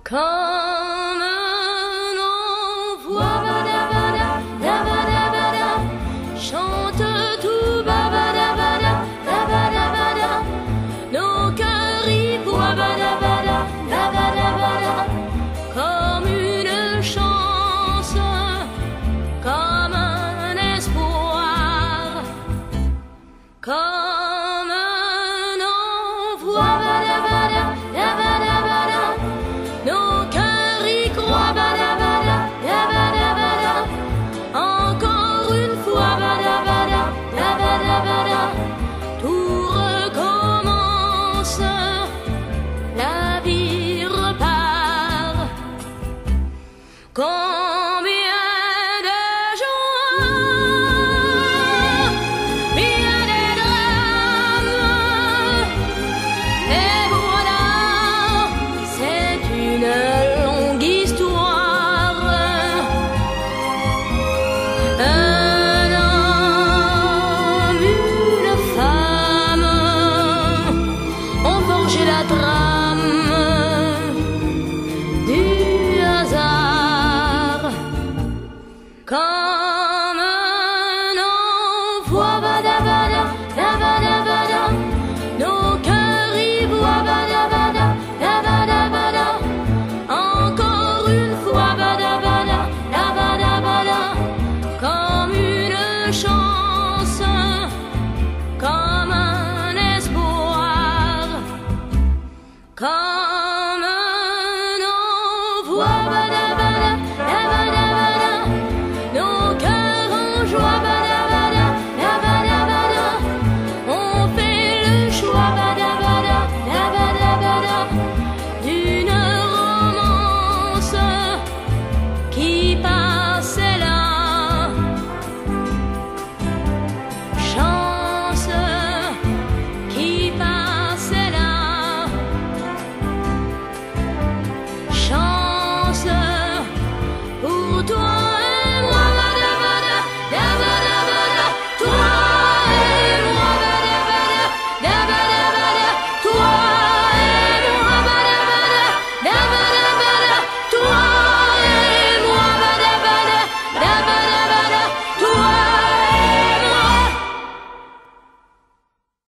Comme un envoi, badabada, dabadabada, chante tout babadabada, dabadabada, nos cœurs y voient badabada, dabadabada, comme une chance, comme un espoir, comme un envoi, badabada, dabadabada, nos cœurs y croient, badabada, dabadabada, encore une fois, badabada, dabadabada, tout recommence, la vie repart.